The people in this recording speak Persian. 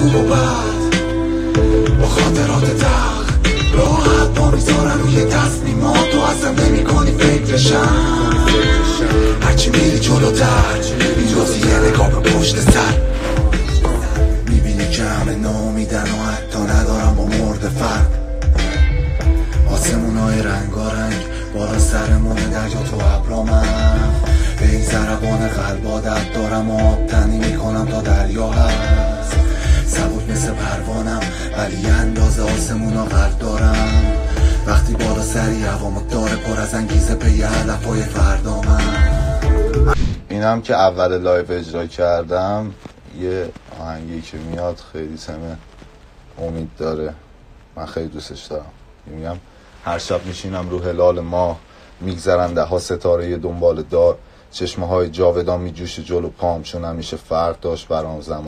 خوب و بد با خاطرات دق راحت با میذارن روی تصمیمات تو اصلا نمی کنی فکرشم هرچی میری جلوتر میندازی یه نگاه به پشت سر میبینی که همه ناامیدن و حتی ندارم با مرد فرد آسمونای رنگارنگ باران سرمونه دریا تو ابرامم به این ضربان قلب عادت دارم و آب تنی میکنم تا دریا هست سبک مثل پروانم ولی اندازه آسمونا قلب دارم وقتی بالا سری هوامو داره پر از انگیزه به یه هدفای فردامم. اینم که اول لایو اجرا کردم یه آهنگی که میاد خیلی سمه امید داره، من خیلی دوستش دارم. میگم هر شب میشینم رو هلال ماه میگذرن ده ها ستاره دنبال دار چشمه های جاودان میجوشه جلو پام چون همیشه فرق داشت برام زمان